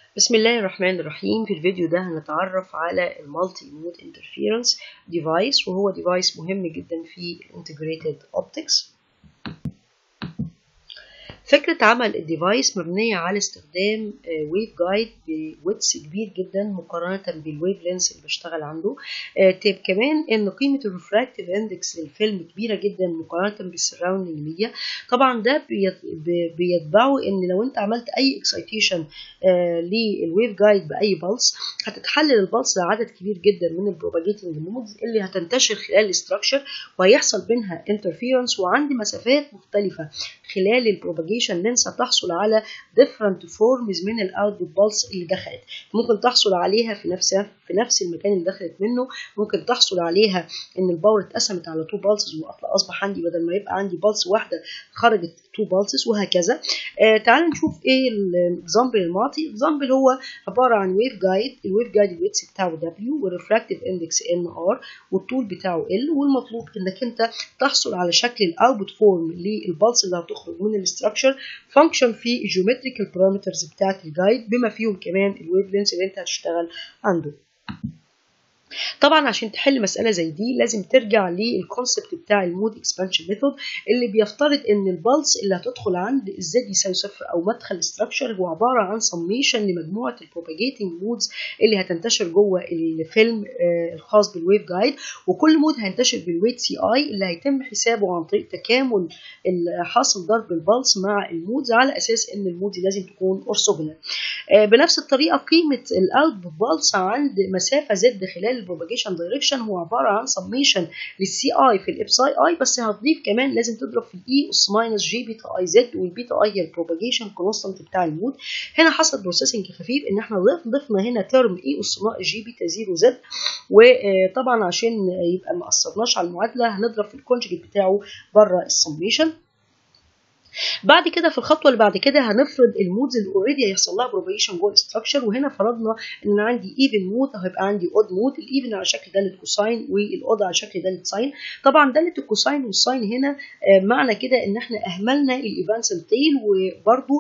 بسم الله الرحمن الرحيم. في الفيديو ده هنتعرف على المالتي مود انترفيرنس ديفايس، وهو ديفايس مهم جدا في الانتجريتد اوبتكس. فكرة عمل الديفايس مبنية على استخدام ويف جايد بويدث كبير جدا مقارنة بالويف لينس اللي بشتغل عنده. كمان ان قيمة الريفراكتيف اندكس للفيلم كبيرة جدا مقارنة بالسراوندنج ميديا. طبعا ده بيتبعه ان لو انت عملت اي اكسايتيشن للويف جايد باي بلس، هتتحلل البلس لعدد كبير جدا من البروباجيتنج مودز اللي هتنتشر خلال الاستراكشر، وهيحصل بينها انترفيرنس وعند مسافات مختلفة خلال البروباجيشن لينس. هتحصل على different forms من الاوتبوت بالس اللي دخلت. ممكن تحصل عليها في نفس المكان اللي دخلت منه، ممكن تحصل عليها ان الباور اتقسمت على 2 بالسز واصبح عندي بدل ما يبقى عندي بالس واحده خرجت 2 بالسز وهكذا. تعال نشوف ايه الاكزامبل المعطي. الاكزامبل هو عباره عن ويف جايد. الويف جايد الويدث بتاعه دبليو والريفراكتيف اندكس ان ار والطول بتاعه ال، والمطلوب انك انت تحصل على شكل الاوتبوت فورم للبلس اللي هتخرج من الاستراكشر فانكشن في الجيومتريكال بارامترز بتاعت الجايد، بما فيهم كمان الويف لينس اللي انت هتشتغل عنده. طبعا عشان تحل مسألة زي دي لازم ترجع للكونسبت بتاع المود اكسبانشن ميثود، اللي بيفترض ان البلس اللي هتدخل عند الزد يساوي صفر او مدخل الاستراكشر هو عبارة عن سميشن لمجموعة البروباجيتنج مودز اللي هتنتشر جوه الفيلم الخاص بالويف جايد، وكل مود هينتشر بالويت سي اي اللي هيتم حسابه عن طريق تكامل حاصل ضرب البلس مع المودز على اساس ان المودز لازم تكون اورثوجونال. بنفس الطريقة قيمة الاوتبوت بلس عند مسافة زد خلال البروباجيشن دايركشن هو عباره عن سميشن للسي اي في الابساي اي، بس هتضيف كمان لازم تضرب في الاي اس ماينس جي بيتا اي زد، والبيتا اي هي البروباجيشن كونستانت بتاع المود. هنا حصل بروسيسنج خفيف ان احنا ضفنا هنا ترم اي اس ناقص جي بيتا 0 زد، وطبعا عشان يبقى ما اثرناش على المعادله هنضرب في الكونجكت بتاعه بره السميشن. بعد كده في الخطوه اللي بعد كده هنفرض المودز اللي اوريدي هيحصل لها بروباجيشن جوه الاستراكشر، وهنا فرضنا ان عندي ايفن مود هيبقى عندي اود مود. الايفن على شكل داله كوساين والاود على شكل داله ساين. طبعا داله الكوساين والساين هنا معنى كده ان احنا اهملنا الايفانسنتيل، وبرده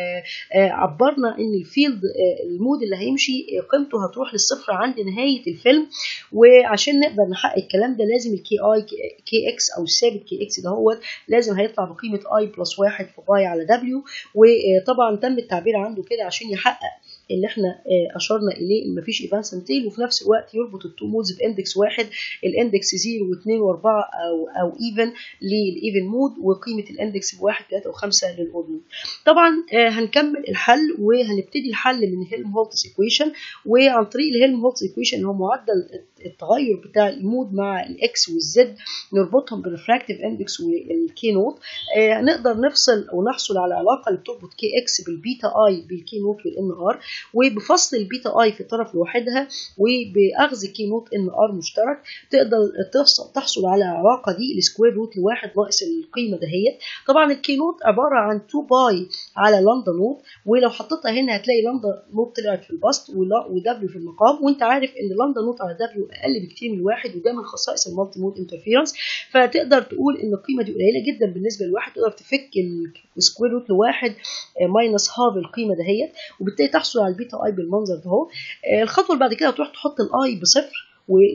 عبرنا ان الفيلد المود اللي هيمشي قيمته هتروح للصفر عند نهايه الفيلم. وعشان نقدر نحقق الكلام ده لازم الكي اي كي اكس او الثابت كي اكس دهوت لازم هيطلع بقيمه اي بلس 1 في باي على دبليو. وطبعا تم التعبير عنده كده عشان يحقق اللي احنا اشرنا اليه ان مفيش ايفانسنتيل، وفي نفس الوقت يربط التو مودز باندكس واحد، الاندكس 0 و2 و4 او ايفن للايفن مود، وقيمه الاندكس بواحد 3 و5 للاود مود. طبعا هنكمل الحل وهنبتدي الحل من هيلمهولتز ايكويشن، وعن طريق الهيلمهولتز ايكويشن اللي هو معدل التغير بتاع المود مع الاكس والزد نربطهم بالريفراكتيف اندكس والكي نوت. نقدر نفصل او نحصل على علاقه اللي بتربط كي اكس بالبيتا اي بالكي نوت والان ار، وبفصل البيتا اي في طرف لوحدها وباخذ كي نوت ان ار مشترك تقدر تحصل على العلاقه دي السكوير روت لواحد ناقص القيمه دهيت. طبعا الكي نوت عباره عن 2 باي على لامدا نوت، ولو حطيتها هنا هتلاقي لامدا نوت طلعت في البسط ودبليو في المقام، وانت عارف ان لامدا نوت على دبليو اقل بكتير من الواحد، وده من خصائص المالتي مود انترفيرنس. فتقدر تقول ان القيمه دي قليله جدا بالنسبه لواحد، تقدر تفك السكوير روت لواحد ماينس هاف القيمه دهيت، وبالتالي تحصل على البيتا اي بالمنظر ده اهو. الخطوه اللي بعد كده هتروح تحط الاي بصفر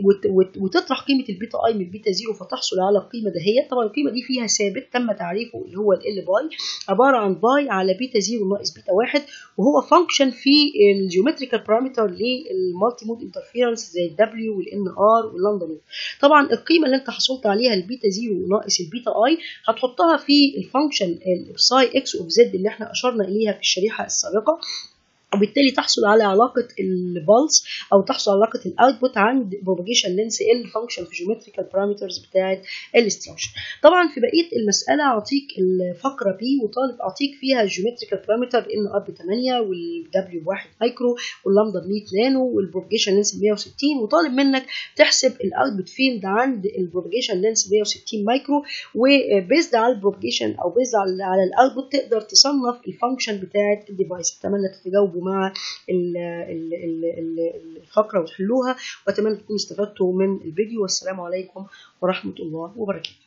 وتطرح قيمه البيتا اي من البيتا 0 فتحصل على القيمه دهيت. طبعا القيمه دي فيها ثابت تم تعريفه اللي هو ال باي، عباره عن باي على بيتا 0 ناقص بيتا 1، وهو فانكشن في الجيومتريكال بارامتر للمالتي مود انترفيرنس زي الدبليو والان ار واللامدا نوت. طبعا القيمه اللي انت حصلت عليها البيتا 0 ناقص البيتا اي هتحطها في الفانكشن الساي اكس اوف زد اللي احنا اشرنا اليها في الشريحه السابقه، وبالتالي تحصل على علاقة البلس أو تحصل على علاقة الأوتبوت عند propagation length ال function في geometrical parameters بتاعت الاستراكشر. طبعا في بقية المسألة أعطيك الفقرة بي وطالب أعطيك فيها geometrical parameter إن ار ب 8 والدبليو ب 1 مايكرو واللامدا ب 100 نانو والpropagation length ب 160، وطالب منك تحسب الأوتبوت فيلد عند الpropagation length ب 160 مايكرو، وبيزد على البروباجيشن أو بيزد على الأوتبوت تقدر تصنف الفانكشن بتاعت الديفايس. أتمنى تتجاوبوا مع الفقرة وتحلوها، وأتمنى تكونوا استفدتوا من الفيديو، والسلام عليكم ورحمة الله وبركاته.